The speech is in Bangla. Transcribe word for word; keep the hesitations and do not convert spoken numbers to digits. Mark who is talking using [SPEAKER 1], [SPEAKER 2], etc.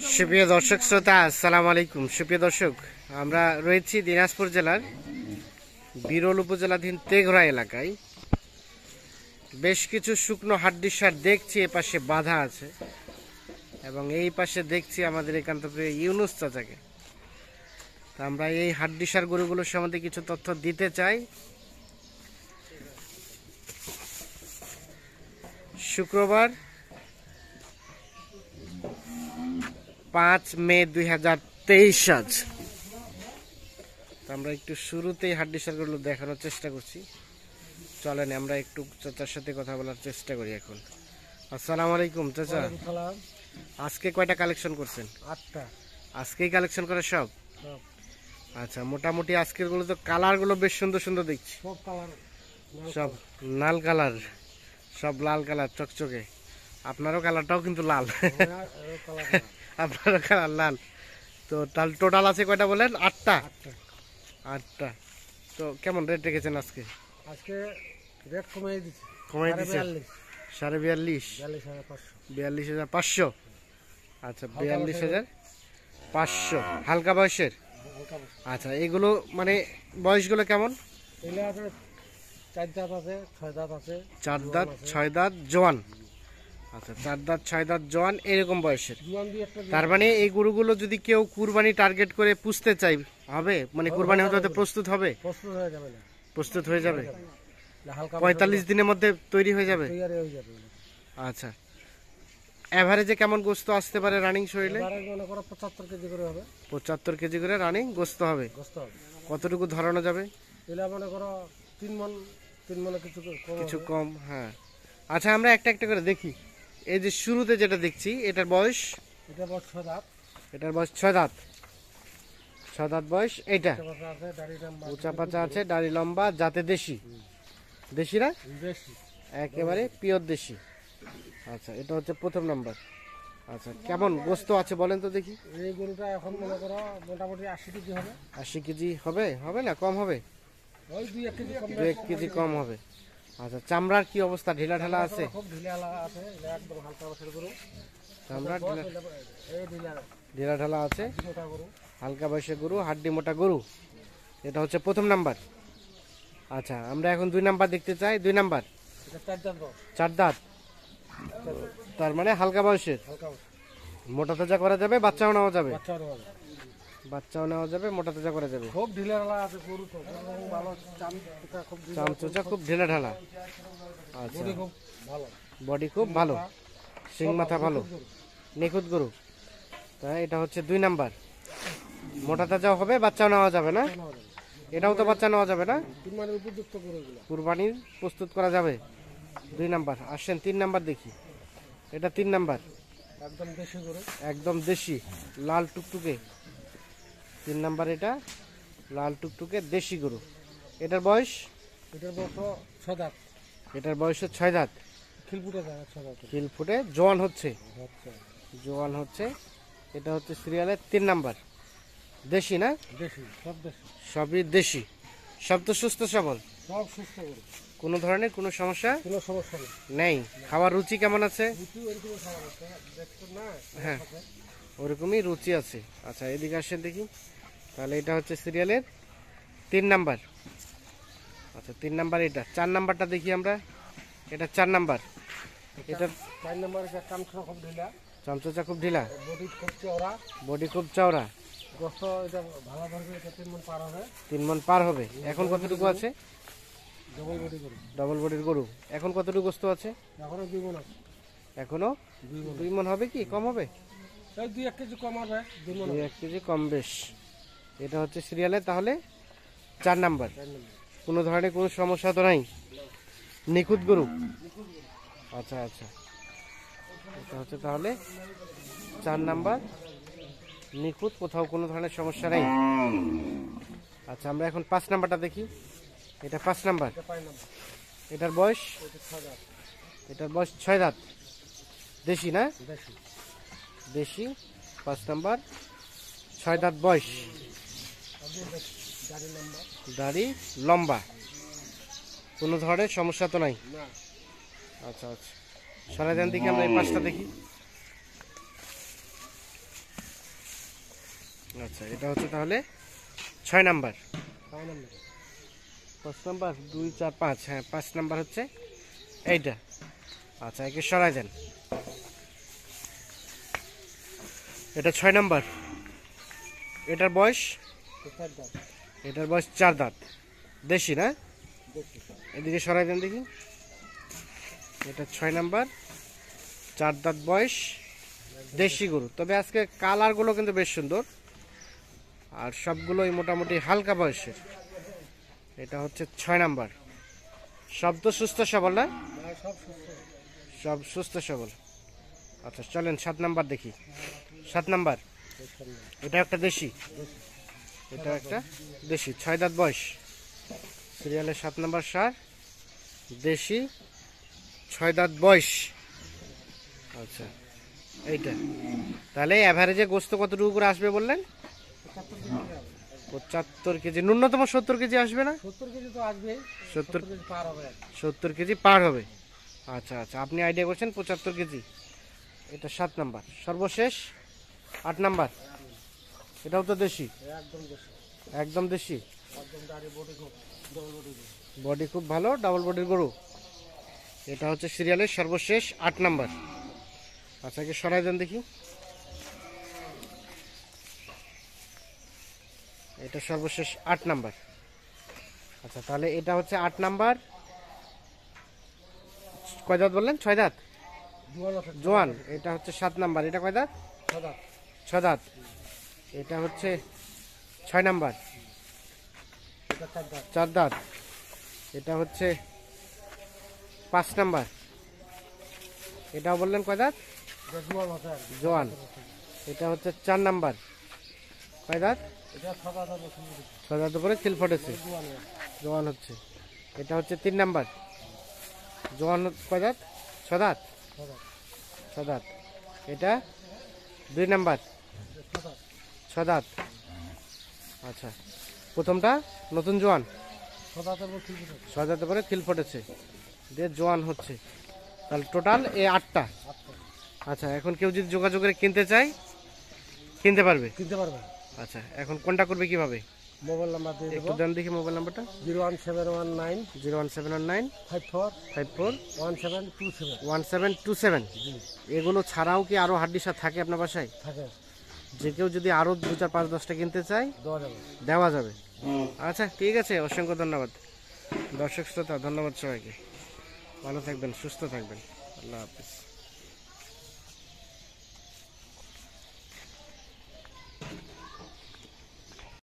[SPEAKER 1] সুপ্রিয় দর্শক শ্রোতা, আসসালামু আলাইকুম। সুপ্রিয় দর্শক, আমরা রয়েছি দিনাজপুর জেলার বিরল উপজেলাধীন তেঘরা এলাকায়। বেশ কিছু শুকনো হাড্ডির সার দেখছি এপাশে বাঁধা আছে, এবং এই পাশে দেখছি আমাদের একান্ত প্রিয় ইউনুস চাচাকে। তা আমরা এই হাড্ডি সার গরুগুলোর সম্বন্ধে কিছু তথ্য দিতে চাই। শুক্রবার পাঁচ মে দুই হাজার তেইশ আজ। আমরা একটু শুরুতেই হাড্ডি সারগুলো দেখানোর চেষ্টা করছি। চলেন আমরা একটু চাচার সাথে কথা বলার চেষ্টা করি এখন। আসসালামু আলাইকুম চাচা, আজকে কয়টা কালেকশন করছেন?
[SPEAKER 2] আটটা।
[SPEAKER 1] আজকেই কালেকশন করে সব? আচ্ছা, মোটামুটি আজকের গুলো তো কালার গুলো বেশ সুন্দর সুন্দর দেখছি।
[SPEAKER 2] সব কালার,
[SPEAKER 1] সব লাল কালার, সব লাল কালার চকচকে। আপনারও কালারটাও কিন্তু লাল, আপনারও কালার লাল। তো তাহলে টোটাল আছে কয়টা বলেন? আটটা। আটটা। তো কেমন রেট রেখেছেন আজকে?
[SPEAKER 2] আজকে রেট কমিয়ে দিচ্ছে।
[SPEAKER 1] কমাই দিচ্ছে সাড়ে বিয়াল্লিশ বিয়াল্লিশ হাজার পাঁচশো। আচ্ছা, বিয়াল্লিশ হাজার পাঁচশো হালকা বয়সের। আচ্ছা, এগুলো মানে বয়সগুলো কেমন?
[SPEAKER 2] চার দাঁত আছে, ছয় দাঁত আছে।
[SPEAKER 1] চার দাঁত, ছয় দাঁত, জোয়ান। আচ্ছা, চার দাঁত, ছয় দাঁত, জোয়ান এরকম বয়সের। তার মানে এই গরুগুলো যদি কেউ কুরবানি টার্গেট করে পুষতে চাই হবে, মানে কুরবানি হতে হতে প্রস্তুত হবে?
[SPEAKER 2] প্রস্তুত হয়ে যাবে না?
[SPEAKER 1] প্রস্তুত হয়ে যাবে, পঁয়তাল্লিশ দিনের মধ্যে তৈরি হয়ে যাবে। আচ্ছা, এভারেজে কেমন গোস্ত আসতে পারে রানিং শরীরে?
[SPEAKER 2] পঁচাত্তর কেজি করে হবে।
[SPEAKER 1] পঁচাত্তর কেজি করে রানিং গোস্ত হবে। কতটুকু ধরানো যাবে?
[SPEAKER 2] মনে করো তিন মন, তিন মনে কিছু
[SPEAKER 1] কিছু কম। হ্যাঁ, আচ্ছা আমরা একটা একটা করে দেখি। এই যে শুরুতে যেটা দেখছি, এটার বয়স?
[SPEAKER 2] এটা বয়স ছয় দাঁত।
[SPEAKER 1] এটার বয়স ছয় দাঁত, ছয় দাঁত বয়স। এইটা উঁচা পাচা আছে, দাড়ি লম্বা, জাতে দেশি। দেশি না?
[SPEAKER 2] দেশি,
[SPEAKER 1] একেবারে পিওর দেশি। আচ্ছা, এটা হচ্ছে প্রথম নাম্বার। আচ্ছা, কেমন গোস্ত আছে বলেন তো দেখি।
[SPEAKER 2] এই গরুটা এখন মনে করো মোটামুটি আশি কেজি হবে।
[SPEAKER 1] আশি কেজি হবে? হবে না, কম হবে?
[SPEAKER 2] ওই দুই এক কেজি কম,
[SPEAKER 1] দুই এক কেজি কম হবে। আচ্ছা, চামড়ার কি অবস্থা? ঢিলা ঢালা আছে?
[SPEAKER 2] খুব ঢিলা আছে, একদম হালকা বয়সের গরু।
[SPEAKER 1] চামড়া ঢিলা
[SPEAKER 2] এই ঢিলা
[SPEAKER 1] ঢিলা ঢালা আছে,
[SPEAKER 2] মোটা গরু,
[SPEAKER 1] হালকা বয়সের গরু, হাড্ডি মোটা গরু। এটা হচ্ছে প্রথম নাম্বার। আচ্ছা, আমরা এখন দুই নাম্বার দেখতে চাই। দুই নাম্বার
[SPEAKER 2] চার দাঁত।
[SPEAKER 1] চার দাঁত, তার মানে হালকা বয়সের। মোটা তাজা করা যাবে, বাচ্চাও নেওয়া যাবে। বাচ্চাও নেওয়া যাবে, মোটা তাজা করা যাবে।
[SPEAKER 2] খুব ঢিলা ঢালা আছে গরু, তো ভালো
[SPEAKER 1] চামচুচা খুব ঢিলা ঢালা। আচ্ছা,
[SPEAKER 2] খুব ভালো,
[SPEAKER 1] বডি খুব ভালো, সিং মাথা ভালো, নিখুঁত গরু। তাই এটা হচ্ছে দুই নাম্বার। মোটা তাজাও হবে, বাচ্চাও নেওয়া যাবে না? এটাও তো বাচ্চা নেওয়া যাবে না? কুরবানির প্রস্তুত করা যাবে। দুই নাম্বার। আসেন তিন নাম্বার দেখি। এটা তিন নাম্বার,
[SPEAKER 2] একদম দেশি গরু,
[SPEAKER 1] একদম দেশি, লাল টুকটুকে। তিন নাম্বার, এটা লাল টুকটুকে দেশি গরু। এটার বয়স?
[SPEAKER 2] এটার বয়স ছয় দাঁত।
[SPEAKER 1] এটার বয়স ছয় দাঁত,
[SPEAKER 2] খিল ফুটে যায়, ছয় দাঁত
[SPEAKER 1] খিল ফুটে জোয়ান হচ্ছে, জোয়ান হচ্ছে। এটা হচ্ছে সিরিয়ালের তিন নাম্বার। দেশি না?
[SPEAKER 2] দেশি, সব দেশি,
[SPEAKER 1] সবই দেশি। সব তো সুস্থ সবল,
[SPEAKER 2] সব সুস্থ গরু,
[SPEAKER 1] কোনো ধরনের কোনো সমস্যা
[SPEAKER 2] কোনো সমস্যা
[SPEAKER 1] নেই। খাওয়ার রুচি কেমন আছে? হ্যাঁ, ওরকমই রুচি আছে। আচ্ছা, এদিকে আসেন দেখি। তাহলে এটা হচ্ছে সিরিয়ালের তিন নাম্বার। আচ্ছা, তিন নাম্বার। এটা চার নাম্বারটা দেখি আমরা। এটা চার নাম্বার। এটা
[SPEAKER 2] চার নাম্বার। চামচা খুব ঢিলা,
[SPEAKER 1] চামচা খুব ঢিলা,
[SPEAKER 2] বডি খুব চওড়া,
[SPEAKER 1] বডি খুব চওড়া।
[SPEAKER 2] গোস্ত এটা ভালো ধরবে, এটা তিন মণ পার হবে।
[SPEAKER 1] তিন মণ পার হবে। এখন কতটুকু আছে?
[SPEAKER 2] ডবল বডি গরু,
[SPEAKER 1] ডবল বডির গরু। এখন কতটুকু গোস্ত আছে?
[SPEAKER 2] এখনো দুই মণ আছে।
[SPEAKER 1] এখনো দুই মণ হবে কি কম হবে?
[SPEAKER 2] দুই এক কেজি কম হবে,
[SPEAKER 1] দুই এক কেজি কম বেশ। এটা হচ্ছে সিরিয়ালে তাহলে চার নাম্বার। কোনো ধরনের কোনো সমস্যা তো নাই, নিখুঁত গরু। আচ্ছা আচ্ছা, এটা হচ্ছে তাহলে চার নাম্বার, নিখুঁত, কোথাও কোনো ধরনের সমস্যা নেই। আচ্ছা, আমরা এখন পাঁচ নাম্বারটা দেখি। এটা পাঁচ নাম্বার। এটার বয়স? এটার বয়স ছয় দাঁত, দেশি না? দেশি, পাঁচ নাম্বার, ছয় দাঁত বয়স, দাড়ি লম্বা, কোনো ধরনের সমস্যা তো নাই। আচ্ছা আচ্ছা, সরাই দেন দিকে আমরা এই পাঁচটা দেখি। আচ্ছা, এটা হচ্ছে তাহলে ছয় নাম্বার।
[SPEAKER 2] ছয় নম্বর।
[SPEAKER 1] পাঁচ নাম্বার দুই চার পাঁচ, হ্যাঁ পাঁচ নাম্বার হচ্ছে এইটা। আচ্ছা, একে সরাই দেন। এটা ছয় নাম্বার। এটার বয়স,
[SPEAKER 2] চার দাঁত।
[SPEAKER 1] এটার বয়স চার দাঁত, দেশি না?
[SPEAKER 2] দেখি।
[SPEAKER 1] এদিকে সরাই দেন দেখি। এটা ছয় নাম্বার, চার দাঁত বয়স, দেশি গরু। তবে আজকে কালারগুলো কিন্তু বেশ সুন্দর, আর সবগুলোই মোটামুটি হালকা বয়সের। এটা হচ্ছে ছয় নাম্বার। সব তো সুস্থ সবল না?
[SPEAKER 2] আর সব সুস্থ।
[SPEAKER 1] সব সুস্থ সবল। আচ্ছা চলেন সাত নাম্বার দেখি। সাত নাম্বার, এটা একটা দেশি, এটা একটা দেশি, ছয় দাঁত বয়স, সিরিয়ালের সাত নাম্বার সার, দেশি, ছয় দাঁত বয়স। আচ্ছা, এইটা তাহলে অ্যাভারেজে গোস্ত কতটুকু করে আসবে বললেন? পঁচাত্তর কেজি, ন্যূনতম সত্তর কেজি আসবে না?
[SPEAKER 2] সত্তর কেজি তো আসবে।
[SPEAKER 1] সত্তর
[SPEAKER 2] কেজি পার হবে।
[SPEAKER 1] সত্তর কেজি পার হবে। আচ্ছা আচ্ছা, আপনি আইডিয়া করছেন পঁচাত্তর কেজি। এটা সাত নাম্বার। সর্বশেষ আট নাম্বার, এটাও তো দেশি,
[SPEAKER 2] একদম দেশি।
[SPEAKER 1] একদম দেশি,
[SPEAKER 2] একদম দাড়ি বডি খুব ডবল বডি।
[SPEAKER 1] বডি খুব ভালো, ডাবল বডির গরু। এটা হচ্ছে সিরিয়ালের সর্বশেষ আট নাম্বার। আচ্ছা, একে সরাই দেন দেখি। এটা সর্বশেষ আট নাম্বার। আচ্ছা, তাহলে এটা হচ্ছে আট নাম্বার। কয় দাঁত বললেন? ছয় দাঁত জোয়ান। এটা হচ্ছে সাত নাম্বার। এটা কয় দাঁত? ছয় দাঁত। এটা হচ্ছে ছয় নাম্বার, চার দাঁত। এটা হচ্ছে পাঁচ নাম্বার। এটাও বললেন কয় দাঁত? জোয়ান। এটা হচ্ছে চার নাম্বার। কয় দাঁত? ছয় দাঁত করে খিল ফটেছে, জোয়ান হচ্ছে। এটা হচ্ছে তিন নাম্বার। জোয়ান কয় দাঁত? ছ দাঁত, ছ দাঁত। এটা দুই নাম্বার, ছ দাঁত। আচ্ছা, প্রথমটা নতুন জোয়ান, ছ দাঁতে করে খিল ফটেছে, দিয়ে জোয়ান হচ্ছে। তাহলে টোটাল এ আটটা। আচ্ছা, এখন কেউ যদি যোগাযোগে কিনতে চায় কিনতে পারবে?
[SPEAKER 2] কিনতে পারবে।
[SPEAKER 1] আচ্ছা, এখন কোনটা করবে কিভাবে?
[SPEAKER 2] মোবাইল নাম্বার দিয়ে
[SPEAKER 1] একটু দেন দেখি মোবাইল নাম্বারটা।
[SPEAKER 2] Zero one seven one nine
[SPEAKER 1] zero one seven one nine
[SPEAKER 2] five four
[SPEAKER 1] five four
[SPEAKER 2] one seven two seven
[SPEAKER 1] one seven two seven. এগুলো ছাড়াও কি আরো হাড্ডি সার থাকে আপনার বাসায়?
[SPEAKER 2] থাকে।
[SPEAKER 1] যে কেউ যদি আরো দু চার পাঁচ দশটা কিনতে চায়
[SPEAKER 2] দেওয়া যাবে।
[SPEAKER 1] দেওয়া যাবে। আচ্ছা ঠিক আছে, অসংখ্য ধন্যবাদ দর্শক শ্রোতা, ধন্যবাদ সবাইকে। ভালো থাকবেন, সুস্থ থাকবেন, আল্লাহ হাফিজ।